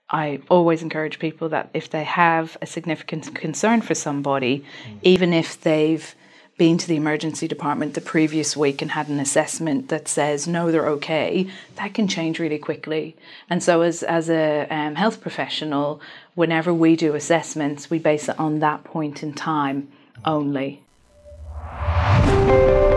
I always encourage people that if they have a significant concern for somebody, even if they've been to the emergency department the previous week and had an assessment that says no, they're okay, that can change really quickly. And so as a health professional, whenever we do assessments, we base it on that point in time only.